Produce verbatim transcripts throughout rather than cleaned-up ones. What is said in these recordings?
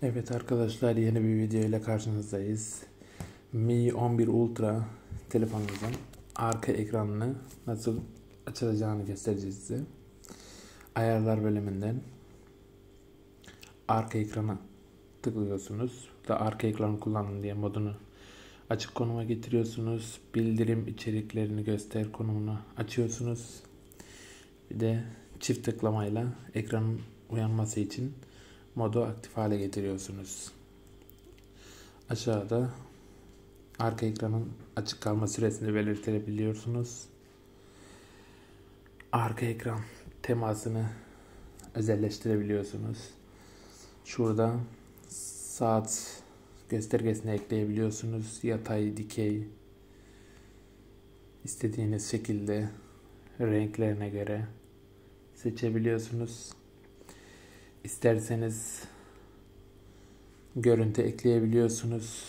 Evet arkadaşlar, yeni bir video ile karşınızdayız. Mi on bir Ultra telefonumuzun arka ekranını nasıl açılacağını göstereceğiz size. Ayarlar bölümünden arka ekrana tıklıyorsunuz. Da arka ekranı kullanın diye modunu açık konuma getiriyorsunuz. Bildirim içeriklerini göster konumunu açıyorsunuz. Bir de çift tıklamayla ekranın uyanması için modu aktif hale getiriyorsunuz. Aşağıda arka ekranın açık kalma süresini belirtebiliyorsunuz. Arka ekran temasını özelleştirebiliyorsunuz. Şurada saat göstergesini ekleyebiliyorsunuz. Yatay, dikey, istediğiniz şekilde renklerine göre seçebiliyorsunuz. İsterseniz görüntü ekleyebiliyorsunuz.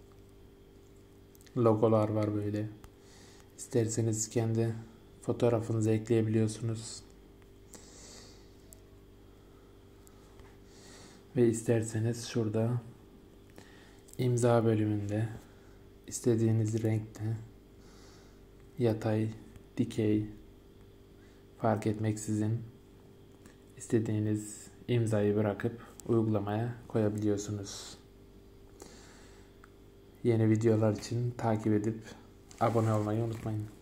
Logolar var böyle. İsterseniz kendi fotoğrafınızı ekleyebiliyorsunuz. Ve isterseniz şurada imza bölümünde istediğiniz renkte yatay, dikey fark etmeksizin istediğiniz imzayı bırakıp uygulamaya koyabiliyorsunuz. Yeni videolar için takip edip abone olmayı unutmayın.